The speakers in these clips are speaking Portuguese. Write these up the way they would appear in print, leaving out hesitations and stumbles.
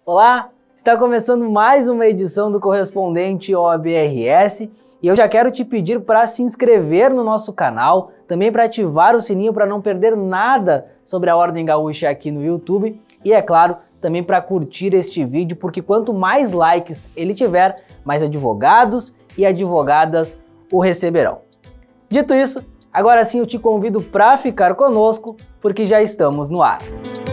Olá, está começando mais uma edição do Correspondente OAB-RS e eu já quero te pedir para se inscrever no nosso canal, também para ativar o sininho para não perder nada sobre a Ordem Gaúcha aqui no YouTube e, é claro, também para curtir este vídeo, porque quanto mais likes ele tiver, mais advogados e advogadas o receberão. Dito isso, agora sim eu te convido para ficar conosco, porque já estamos no ar.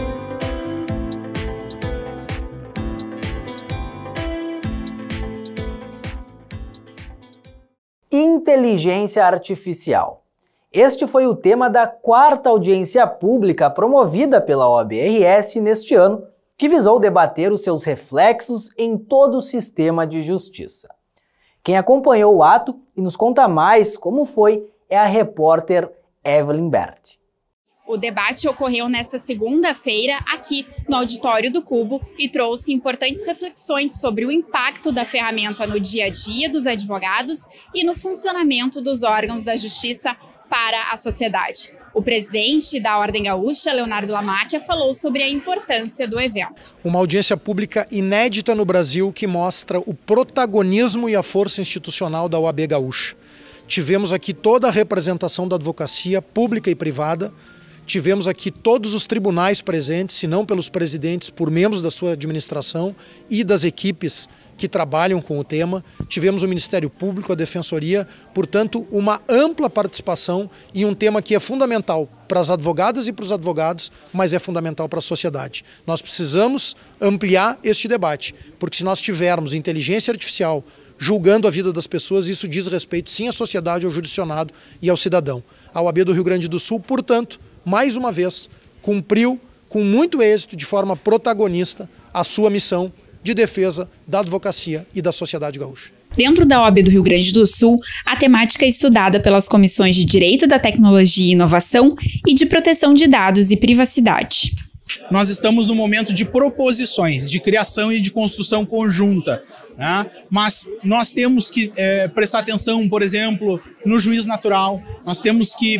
Inteligência artificial. Este foi o tema da 4ª audiência pública promovida pela OAB-RS neste ano, que visou debater os seus reflexos em todo o sistema de justiça. Quem acompanhou o ato e nos conta mais como foi é a repórter Evelyn Berti. O debate ocorreu nesta segunda-feira aqui no auditório do Cubo e trouxe importantes reflexões sobre o impacto da ferramenta no dia a dia dos advogados e no funcionamento dos órgãos da justiça para a sociedade. O presidente da Ordem Gaúcha, Leonardo Lamacchia, falou sobre a importância do evento. Uma audiência pública inédita no Brasil que mostra o protagonismo e a força institucional da OAB Gaúcha. Tivemos aqui toda a representação da advocacia pública e privada. Tivemos aqui todos os tribunais presentes, se não pelos presidentes, por membros da sua administração e das equipes que trabalham com o tema. Tivemos o Ministério Público, a Defensoria, portanto, uma ampla participação em um tema que é fundamental para as advogadas e para os advogados, mas é fundamental para a sociedade. Nós precisamos ampliar este debate, porque se nós tivermos inteligência artificial julgando a vida das pessoas, isso diz respeito sim à sociedade, ao jurisdicionado e ao cidadão. A OAB do Rio Grande do Sul, portanto, mais uma vez, cumpriu com muito êxito, de forma protagonista, a sua missão de defesa da advocacia e da sociedade gaúcha. Dentro da OAB do Rio Grande do Sul, a temática é estudada pelas comissões de Direito da Tecnologia e Inovação e de Proteção de Dados e Privacidade. Nós estamos no momento de proposições, de criação e de construção conjunta, né? Mas nós temos que prestar atenção, por exemplo, no juiz natural, nós temos que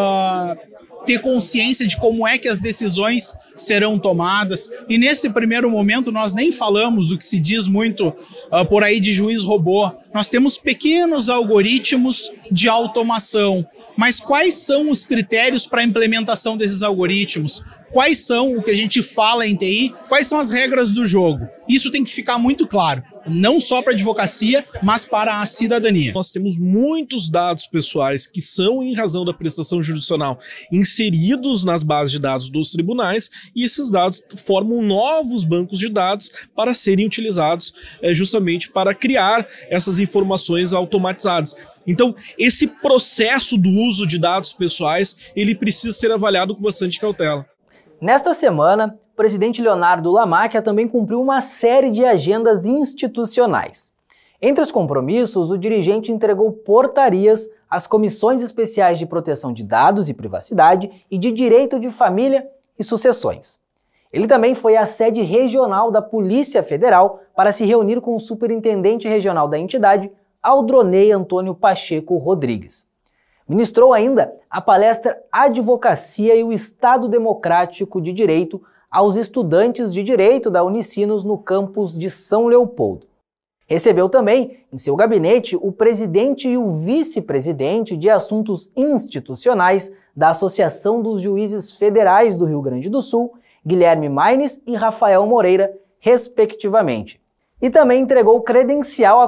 ter consciência de como é que as decisões serão tomadas. E nesse primeiro momento nós nem falamos do que se diz muito por aí de juiz robô. Nós temos pequenos algoritmos de automação. Mas quais são os critérios para a implementação desses algoritmos? Quais são o que a gente fala em TI? Quais são as regras do jogo? Isso tem que ficar muito claro, não só para a advocacia, mas para a cidadania. Nós temos muitos dados pessoais que são, em razão da prestação jurisdicional, inseridos nas bases de dados dos tribunais, e esses dados formam novos bancos de dados para serem utilizados justamente para criar essas informações automatizadas. Então, esse processo do uso de dados pessoais, ele precisa ser avaliado com bastante cautela. Nesta semana, o presidente Leonardo Lamacchia também cumpriu uma série de agendas institucionais. Entre os compromissos, o dirigente entregou portarias às comissões especiais de proteção de dados e privacidade e de direito de família e sucessões. Ele também foi à sede regional da Polícia Federal para se reunir com o superintendente regional da entidade, Aldronei Antônio Pacheco Rodrigues. Ministrou ainda a palestra Advocacia e o Estado Democrático de Direito aos estudantes de Direito da Unicinos no campus de São Leopoldo. Recebeu também, em seu gabinete, o presidente e o vice-presidente de Assuntos Institucionais da Associação dos Juízes Federais do Rio Grande do Sul, Guilherme Maines e Rafael Moreira, respectivamente. E também entregou credencial a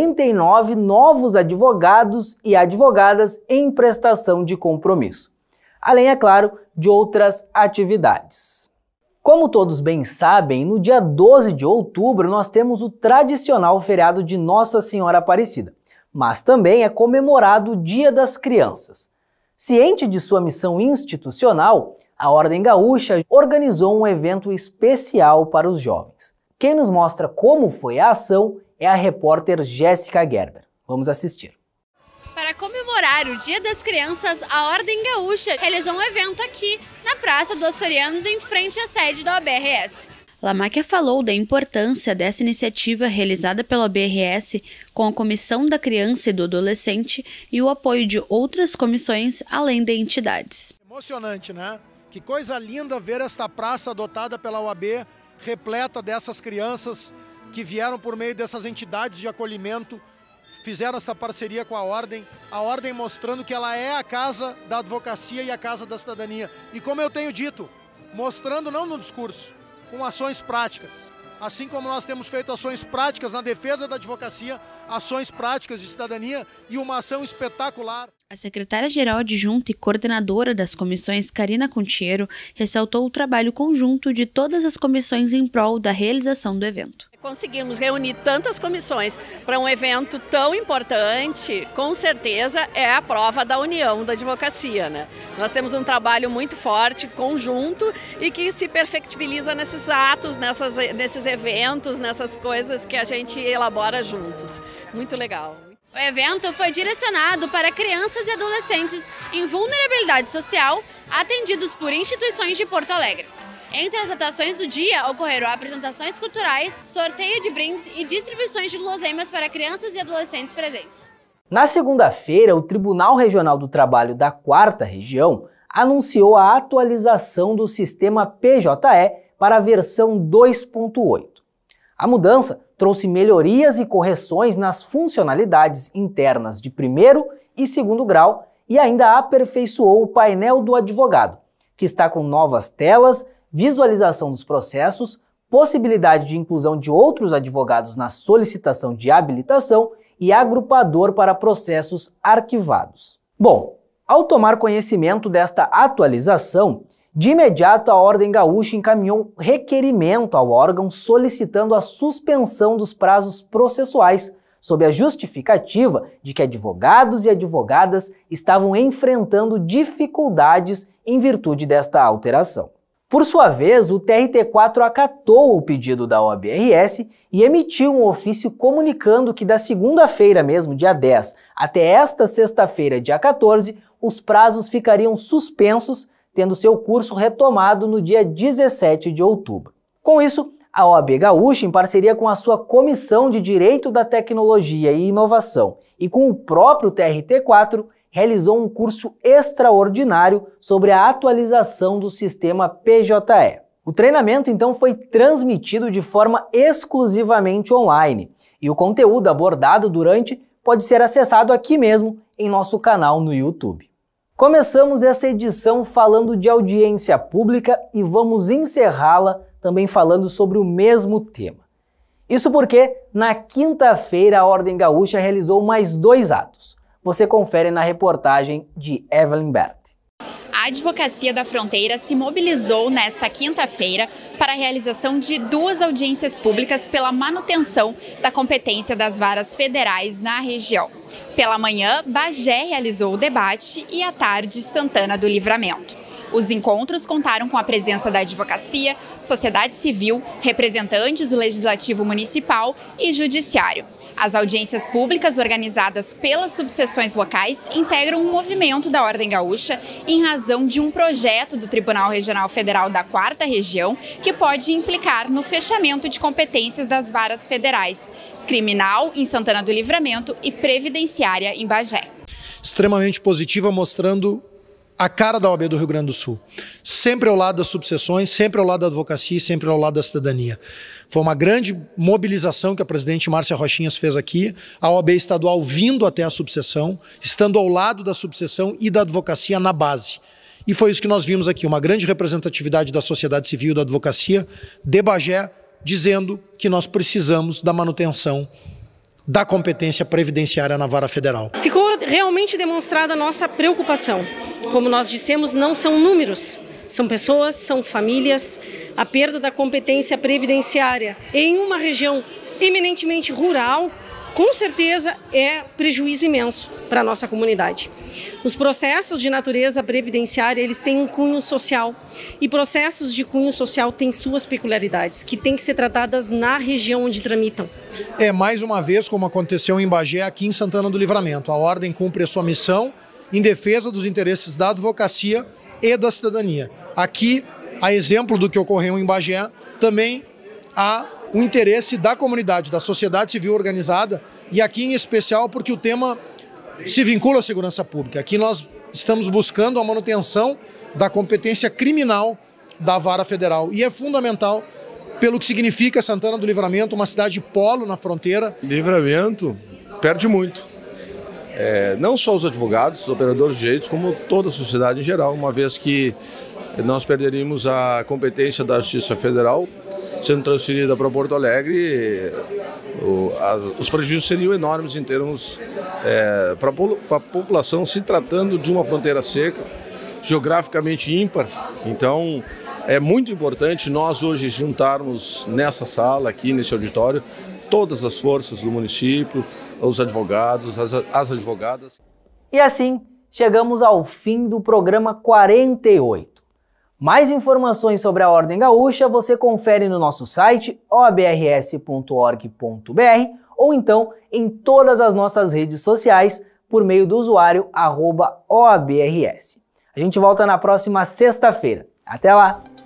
49 novos advogados e advogadas em prestação de compromisso. Além, é claro, de outras atividades. Como todos bem sabem, no dia 12 de outubro nós temos o tradicional feriado de Nossa Senhora Aparecida, mas também é comemorado o Dia das Crianças. Ciente de sua missão institucional, a Ordem Gaúcha organizou um evento especial para os jovens. Quem nos mostra como foi a ação é a repórter Jéssica Gerber. Vamos assistir. Para comemorar o Dia das Crianças, a Ordem Gaúcha realizou um evento aqui na Praça dos Açorianos, em frente à sede da OAB-RS. Lamacchia falou da importância dessa iniciativa realizada pela OAB-RS com a Comissão da Criança e do Adolescente e o apoio de outras comissões além de entidades. Emocionante, né? Que coisa linda ver esta praça adotada pela OAB repleta dessas crianças que vieram por meio dessas entidades de acolhimento, fizeram essa parceria com a Ordem mostrando que ela é a casa da advocacia e a casa da cidadania. E como eu tenho dito, mostrando não no discurso, com ações práticas. Assim como nós temos feito ações práticas na defesa da advocacia, ações práticas de cidadania e uma ação espetacular. A secretária-geral adjunta e coordenadora das comissões, Karina Contiero, ressaltou o trabalho conjunto de todas as comissões em prol da realização do evento. Conseguimos reunir tantas comissões para um evento tão importante, com certeza é a prova da união da advocacia, né? Nós temos um trabalho muito forte, conjunto, e que se perfectibiliza nesses atos, nesses eventos, nessas coisas que a gente elabora juntos. Muito legal. O evento foi direcionado para crianças e adolescentes em vulnerabilidade social, atendidos por instituições de Porto Alegre. Entre as atrações do dia ocorreram apresentações culturais, sorteio de brindes e distribuições de guloseimas para crianças e adolescentes presentes. Na segunda-feira, o Tribunal Regional do Trabalho da 4ª Região anunciou a atualização do sistema PJE para a versão 2.8. A mudança trouxe melhorias e correções nas funcionalidades internas de primeiro e segundo grau e ainda aperfeiçoou o painel do advogado, que está com novas telas, visualização dos processos, possibilidade de inclusão de outros advogados na solicitação de habilitação e agrupador para processos arquivados. Bom, ao tomar conhecimento desta atualização, de imediato a Ordem Gaúcha encaminhou um requerimento ao órgão solicitando a suspensão dos prazos processuais, sob a justificativa de que advogados e advogadas estavam enfrentando dificuldades em virtude desta alteração. Por sua vez, o TRT4 acatou o pedido da OAB-RS e emitiu um ofício comunicando que da segunda-feira mesmo, dia 10, até esta sexta-feira, dia 14, os prazos ficariam suspensos, tendo seu curso retomado no dia 17 de outubro. Com isso, a OAB Gaúcha, em parceria com a sua Comissão de Direito da Tecnologia e Inovação e com o próprio TRT4, realizou um curso extraordinário sobre a atualização do sistema PJE. O treinamento, então, foi transmitido de forma exclusivamente online e o conteúdo abordado durante pode ser acessado aqui mesmo em nosso canal no YouTube. Começamos essa edição falando de audiência pública e vamos encerrá-la também falando sobre o mesmo tema. Isso porque, na quinta-feira, a Ordem Gaúcha realizou mais 2 atos. Você confere na reportagem de Evelyn Bert. A Advocacia da Fronteira se mobilizou nesta quinta-feira para a realização de 2 audiências públicas pela manutenção da competência das varas federais na região. Pela manhã, Bagé realizou o debate e à tarde, Santana do Livramento. Os encontros contaram com a presença da advocacia, sociedade civil, representantes do Legislativo Municipal e Judiciário. As audiências públicas organizadas pelas subseções locais integram um movimento da Ordem Gaúcha em razão de um projeto do Tribunal Regional Federal da 4ª Região que pode implicar no fechamento de competências das varas federais, criminal em Santana do Livramento e previdenciária em Bagé. Extremamente positiva, mostrando a cara da OAB do Rio Grande do Sul. Sempre ao lado das subseções, sempre ao lado da advocacia e sempre ao lado da cidadania. Foi uma grande mobilização que a presidente Márcia Rochinhas fez aqui, a OAB estadual vindo até a subseção, estando ao lado da subseção e da advocacia na base. E foi isso que nós vimos aqui, uma grande representatividade da sociedade civil, da advocacia, de Bagé, dizendo que nós precisamos da manutenção da competência previdenciária na vara federal. Ficou realmente demonstrada a nossa preocupação. Como nós dissemos, não são números, são pessoas, são famílias. A perda da competência previdenciária em uma região eminentemente rural, com certeza é prejuízo imenso para a nossa comunidade. Os processos de natureza previdenciária, eles têm um cunho social e processos de cunho social têm suas peculiaridades, que têm que ser tratadas na região onde tramitam. Mais uma vez, como aconteceu em Bagé, aqui em Santana do Livramento, a Ordem cumpre a sua missão em defesa dos interesses da advocacia e da cidadania. Aqui, a exemplo do que ocorreu em Bagé, também há o interesse da comunidade, da sociedade civil organizada, e aqui em especial porque o tema se vincula à segurança pública. Aqui nós estamos buscando a manutenção da competência criminal da vara federal e é fundamental pelo que significa Santana do Livramento, uma cidade polo na fronteira. Livramento perde muito. Não só os advogados, os operadores de direitos, como toda a sociedade em geral, uma vez que nós perderíamos a competência da Justiça Federal, sendo transferida para Porto Alegre, os prejuízos seriam enormes em termos para a população, se tratando de uma fronteira seca, geograficamente ímpar. Então, é muito importante nós hoje juntarmos nessa sala, aqui nesse auditório, todas as forças do município, os advogados, as advogadas. E assim, chegamos ao fim do programa 48. Mais informações sobre a Ordem Gaúcha você confere no nosso site oabrs.org.br ou então em todas as nossas redes sociais por meio do usuário @OABRS. A gente volta na próxima sexta-feira. Até lá!